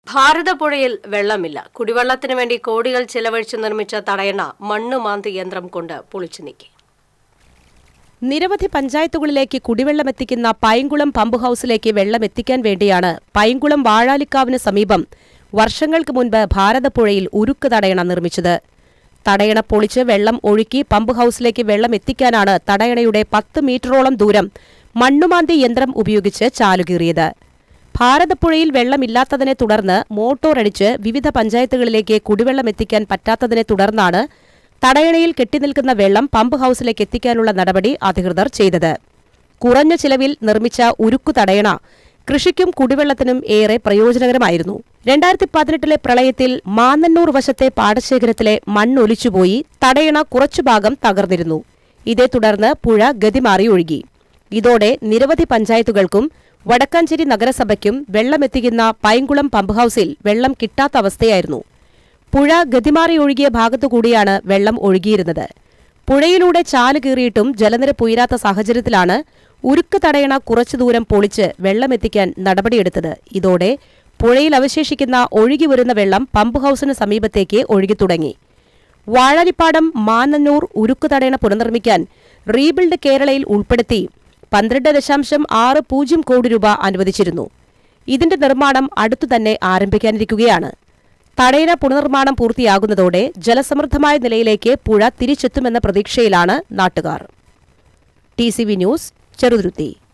ഭാരതപ്പുഴയിൽ വെള്ളമില്ല. കുടിവെള്ളത്തിനു വേണ്ടി കോടികൾ ചെലവഴിച്ച് നിർമ്മിച്ച തടയണ മണ്ണുമാന്തി യന്ത്രം കൊണ്ട് പൊളിച്ചു നീക്കി. നിരവധി പഞ്ചായത്തുകളിലേക്ക് കുടിവെള്ളമെത്തിക്കുന്ന പൈങ്കുളം പമ്പ് ഹൌസിലേക്ക് വെള്ളമെത്തിക്കാൻ വേണ്ടിയാണ് പൈങ്കുളം വാഴാലിക്കാവിന് സമീപം വർഷങ്ങൾക്ക് മുൻപ് ഭാരതപ്പുഴയിൽ ഉരുക്ക് തടയണ നിർമ്മിച്ചത്. തടയണ പൊളിച്ച് വെള്ളം ഒഴുക്കി പമ്പ് ഹൌസിലേക്ക് വെള്ളം എത്തിക്കാനാണ് തടയണയുടെ 10 മീറ്ററോളം ദൂരം മണ്ണുമാന്തി യന്ത്രം ഉപയോഗിച്ച് ചാലുകീറിയത്. ഭാരതപ്പുഴയിൽ വെള്ളമില്ലാത്തതിനെ തുടർന്ന് മോട്ടോറടിച്ച് വിവിധ പഞ്ചായത്തുകളിലേക്ക് കുടിവെള്ളമെത്തിക്കാൻ പറ്റാത്തതിനെ തുടർന്നാണ് തടയണയിൽ കെട്ടിനിൽക്കുന്ന വെള്ളം പമ്പ് ഹൌസിലേക്ക് എത്തിക്കാനുള്ള നടപടി അധികൃതർ ചെയ്തത്. കുറഞ്ഞ ചിലവിൽ നിർമ്മിച്ച ഉരുക്കു തടയണ കൃഷിക്കും കുടിവെള്ളത്തിനും ഏറെ പ്രയോജനകരമായിരുന്നു. 2018 പ്രളയത്തിൽ മാന്നന്നൂർ വശത്തെ പാടശേഖരത്തിലെ മണ്ണൊലിച്ചുപോയി തടയണ കുറച്ചുഭാഗം തകർന്നിരുന്നു. ഇതേ തുടർന്ന് പുഴ ഗതിമാറി ഒഴുകി. ഇതോടെ നിരവധി പഞ്ചായത്തുകൾക്കും വടക്കാഞ്ചേരി നഗരസഭയ്ക്കും വെള്ളമെത്തിക്കുന്ന പൈങ്കുളം പമ്പ് ഹൌസിൽ വെള്ളം കിട്ടാത്ത അവസ്ഥയായിരുന്നു. പുഴ ഗതിമാറി ഒഴുകിയ ഭാഗത്തുകൂടിയാണ് വെള്ളം ഒഴുകിയിരുന്നത്. പുഴയിലൂടെ ചാല് കീറിയിട്ടും ജലനിരപ്പ് ഉയരാത്ത സാഹചര്യത്തിലാണ് ഉരുക്ക് തടയണ കുറച്ചു ദൂരം പൊളിച്ച് വെള്ളമെത്തിക്കാൻ നടപടിയെടുത്തത്. ഇതോടെ പുഴയിൽ അവശേഷിക്കുന്ന ഒഴുകിവരുന്ന വെള്ളം പമ്പ് ഹൌസിന് സമീപത്തേക്ക് ഒഴുകിത്തുടങ്ങി. വാഴാലിപ്പാടം മാന്നന്നൂർ ഉരുക്ക് തടയണ പുനർനിർമ്മിക്കാൻ റീബിൽഡ് കേരളയിൽ ഉൾപ്പെടുത്തി 12.60 കോടി രൂപ അനുവദിച്ചിരുന്നു. ഇതിന്റെ നിർമ്മാണം അടുത്തുതന്നെ ആരംഭിക്കാനിരിക്കുകയാണ്. തടയണ പുനർനിർമ്മാണം പൂർത്തിയാകുന്നതോടെ ജലസമൃദ്ധമായ നിലയിലേക്ക് പുഴ തിരിച്ചെത്തുമെന്ന പ്രതീക്ഷയിലാണ് നാട്ടുകാർ. TCV news, Cheruthuruthy.